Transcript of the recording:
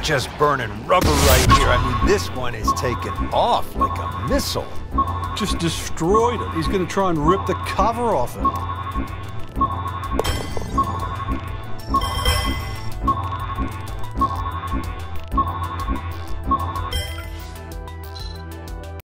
just burning rubber right here. I mean, this one is taking off like a missile. Just destroyed it. He's gonna try and rip the cover off it.